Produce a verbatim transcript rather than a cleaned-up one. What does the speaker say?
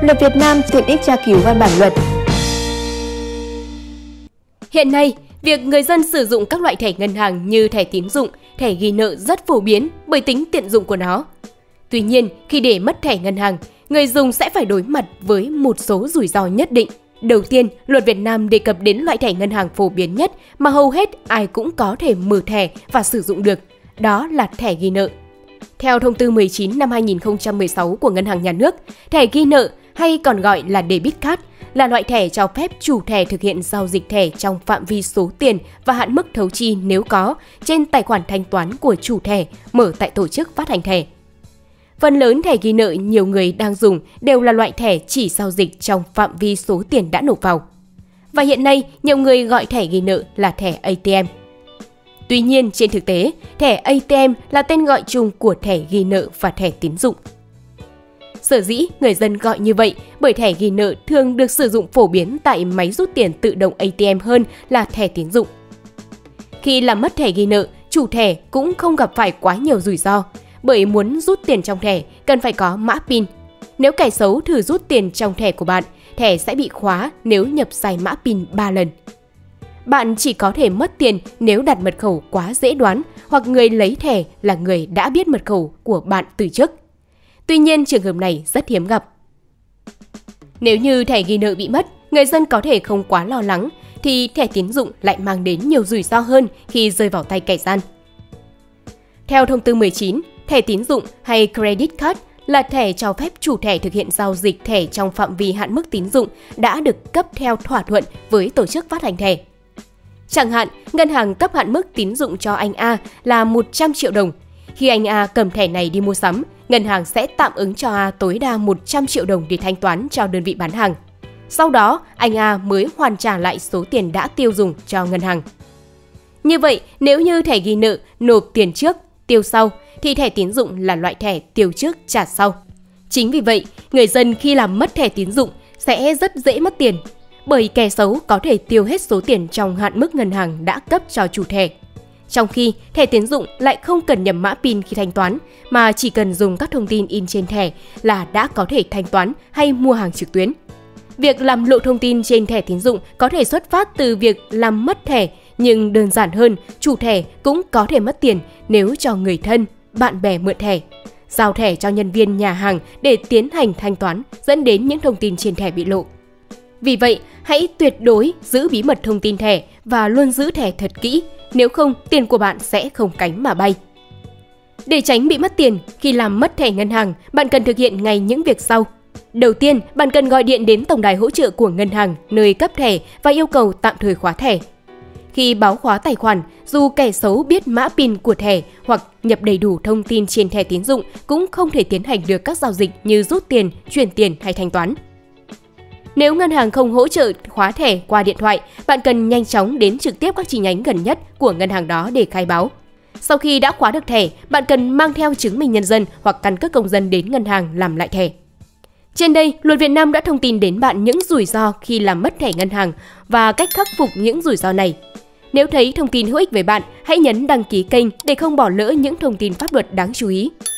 Luật Việt Nam tiện ích tra cứu văn bản luật. Hiện nay, việc người dân sử dụng các loại thẻ ngân hàng như thẻ tín dụng, thẻ ghi nợ rất phổ biến bởi tính tiện dụng của nó. Tuy nhiên, khi để mất thẻ ngân hàng, người dùng sẽ phải đối mặt với một số rủi ro nhất định. Đầu tiên, Luật Việt Nam đề cập đến loại thẻ ngân hàng phổ biến nhất mà hầu hết ai cũng có thể mở thẻ và sử dụng được, đó là thẻ ghi nợ. Theo Thông tư mười chín năm hai nghìn không trăm mười sáu của Ngân hàng Nhà nước, thẻ ghi nợ hay còn gọi là debit card là loại thẻ cho phép chủ thẻ thực hiện giao dịch thẻ trong phạm vi số tiền và hạn mức thấu chi nếu có trên tài khoản thanh toán của chủ thẻ mở tại tổ chức phát hành thẻ. Phần lớn thẻ ghi nợ nhiều người đang dùng đều là loại thẻ chỉ giao dịch trong phạm vi số tiền đã nộp vào. Và hiện nay, nhiều người gọi thẻ ghi nợ là thẻ a tê em. Tuy nhiên, trên thực tế, thẻ a tê em là tên gọi chung của thẻ ghi nợ và thẻ tín dụng. Sở dĩ người dân gọi như vậy bởi thẻ ghi nợ thường được sử dụng phổ biến tại máy rút tiền tự động a tê em hơn là thẻ tín dụng. Khi làm mất thẻ ghi nợ, chủ thẻ cũng không gặp phải quá nhiều rủi ro, bởi muốn rút tiền trong thẻ cần phải có mã pin. Nếu kẻ xấu thử rút tiền trong thẻ của bạn, thẻ sẽ bị khóa nếu nhập sai mã pin ba lần. Bạn chỉ có thể mất tiền nếu đặt mật khẩu quá dễ đoán hoặc người lấy thẻ là người đã biết mật khẩu của bạn từ trước. Tuy nhiên, trường hợp này rất hiếm gặp. Nếu như thẻ ghi nợ bị mất, người dân có thể không quá lo lắng, thì thẻ tín dụng lại mang đến nhiều rủi ro hơn khi rơi vào tay kẻ gian. Theo Thông tư mười chín, thẻ tín dụng hay credit card là thẻ cho phép chủ thẻ thực hiện giao dịch thẻ trong phạm vi hạn mức tín dụng đã được cấp theo thỏa thuận với tổ chức phát hành thẻ. Chẳng hạn, ngân hàng cấp hạn mức tín dụng cho anh A là một trăm triệu đồng. Khi anh A cầm thẻ này đi mua sắm, ngân hàng sẽ tạm ứng cho A tối đa một trăm triệu đồng để thanh toán cho đơn vị bán hàng. Sau đó, anh A mới hoàn trả lại số tiền đã tiêu dùng cho ngân hàng. Như vậy, nếu như thẻ ghi nợ nộp tiền trước, tiêu sau, thì thẻ tín dụng là loại thẻ tiêu trước trả sau. Chính vì vậy, người dân khi làm mất thẻ tín dụng sẽ rất dễ mất tiền, bởi kẻ xấu có thể tiêu hết số tiền trong hạn mức ngân hàng đã cấp cho chủ thẻ. Trong khi thẻ tín dụng lại không cần nhập mã pin khi thanh toán, mà chỉ cần dùng các thông tin in trên thẻ là đã có thể thanh toán hay mua hàng trực tuyến. Việc làm lộ thông tin trên thẻ tín dụng có thể xuất phát từ việc làm mất thẻ, nhưng đơn giản hơn, chủ thẻ cũng có thể mất tiền nếu cho người thân, bạn bè mượn thẻ, giao thẻ cho nhân viên nhà hàng để tiến hành thanh toán, dẫn đến những thông tin trên thẻ bị lộ. Vì vậy, hãy tuyệt đối giữ bí mật thông tin thẻ và luôn giữ thẻ thật kỹ, nếu không tiền của bạn sẽ không cánh mà bay. Để tránh bị mất tiền khi làm mất thẻ ngân hàng, bạn cần thực hiện ngay những việc sau. Đầu tiên, bạn cần gọi điện đến tổng đài hỗ trợ của ngân hàng nơi cấp thẻ và yêu cầu tạm thời khóa thẻ. Khi báo khóa tài khoản, dù kẻ xấu biết mã pin của thẻ hoặc nhập đầy đủ thông tin trên thẻ tín dụng cũng không thể tiến hành được các giao dịch như rút tiền, chuyển tiền hay thanh toán. Nếu ngân hàng không hỗ trợ khóa thẻ qua điện thoại, bạn cần nhanh chóng đến trực tiếp các chi nhánh gần nhất của ngân hàng đó để khai báo. Sau khi đã khóa được thẻ, bạn cần mang theo chứng minh nhân dân hoặc căn cước công dân đến ngân hàng làm lại thẻ. Trên đây, Luật Việt Nam đã thông tin đến bạn những rủi ro khi làm mất thẻ ngân hàng và cách khắc phục những rủi ro này. Nếu thấy thông tin hữu ích với bạn, hãy nhấn đăng ký kênh để không bỏ lỡ những thông tin pháp luật đáng chú ý.